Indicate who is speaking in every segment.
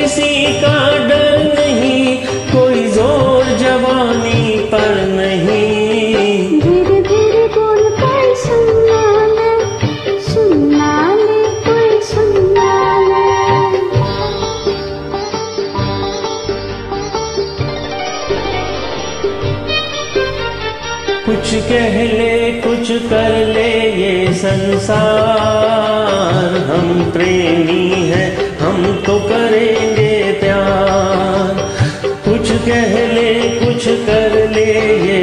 Speaker 1: किसी का डर नहीं, कोई जोर जवानी पर नहीं।
Speaker 2: धीरे धीरे बोल कोई सुनना ले, सुनना ले कोई सुनना ले।
Speaker 1: कुछ कह ले कुछ कर ले ये संसार, हम प्रेमी हैं हम तो करेंगे प्यार। कुछ कह ले कुछ कर ले ये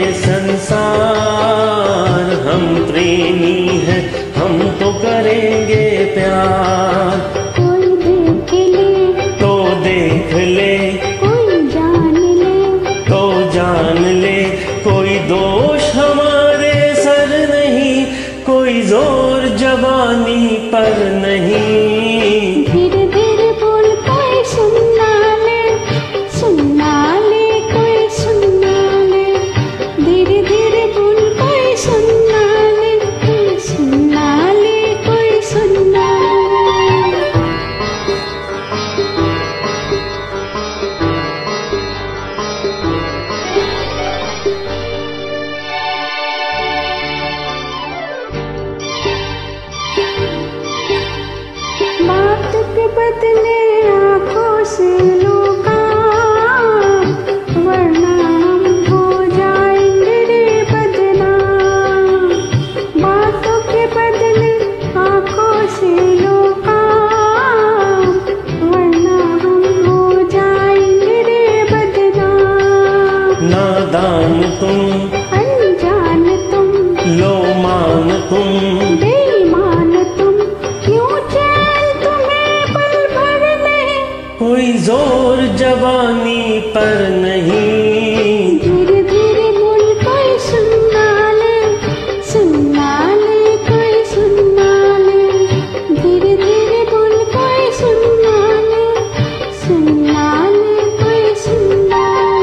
Speaker 1: संसार, हम प्रेमी हैं हम तो करेंगे प्यार।
Speaker 2: कोई देख ले
Speaker 1: तो देख ले,
Speaker 2: कोई जान ले
Speaker 1: तो जान ले, कोई दोष हमारे सर नहीं, कोई जोर जवानी पर नहीं।
Speaker 2: धीरे धीरे बोल कोई सुनना ले, सुनना ले कोई सुनना ले। धीरे धीरे बोल कोई सुनना ले, कोई सुनना ले कोई सुनना ले। बात के बदले आंखों से लोका, वरना हम हो जाएंगे रे बदनाम। बातों के बदले आंखों से लोका, वरना हम हो जाएंगे रे बदनाम।
Speaker 1: नादान तुम,
Speaker 2: अनजान तुम,
Speaker 1: लो मान तुम,
Speaker 2: बेईमान तुम, क्यों चैन तुम्हें पल भर नहीं,
Speaker 1: कोई जोर जवानी पर नहीं।
Speaker 2: धीरे धीरे बोल कोई सुनना ले, सुनना ले कोई सुनना ले। धीरे धीरे बोल कोई सुनना ले, सुनना ले कोई सुनना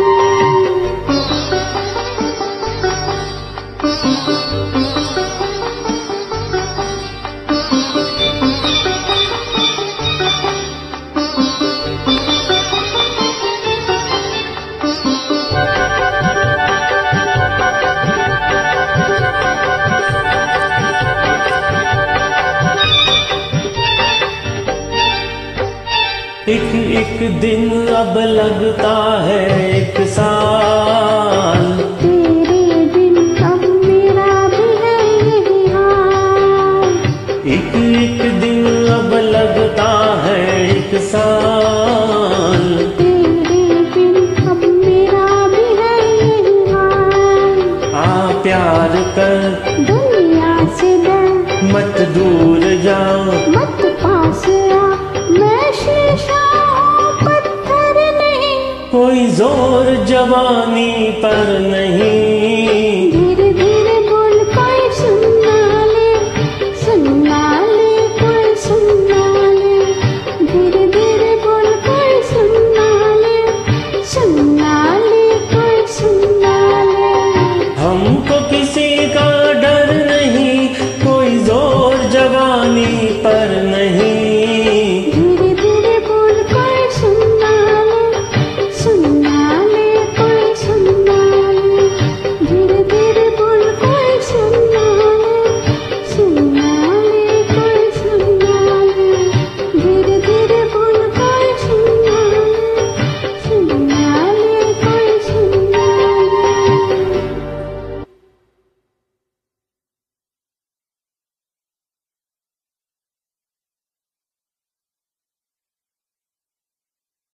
Speaker 1: एक एक दिन अब लगता है एक साल,
Speaker 2: तेरे बिन अब मेरा भी है यही हाल।
Speaker 1: एक एक दिन अब लगता है एक साल।
Speaker 2: तेरे बिन अब मेरा भी है यही हाल।
Speaker 1: आ प्यार कर
Speaker 2: दुनिया से डर,
Speaker 1: मत दूर जा,
Speaker 2: मत पास आ, मैं शीशा हूँ पत्थर नहीं,
Speaker 1: कोई जोर जवानी पर नहीं।
Speaker 2: धीरे धीरे बोल कोई सुनना ले, सुनना ले कोई सुनना ले। धीरे धीरे बोल कोई सुनना ले, सुनना ले कोई सुनना ले।
Speaker 1: हमको किसी का डर नहीं, कोई जोर जवानी पर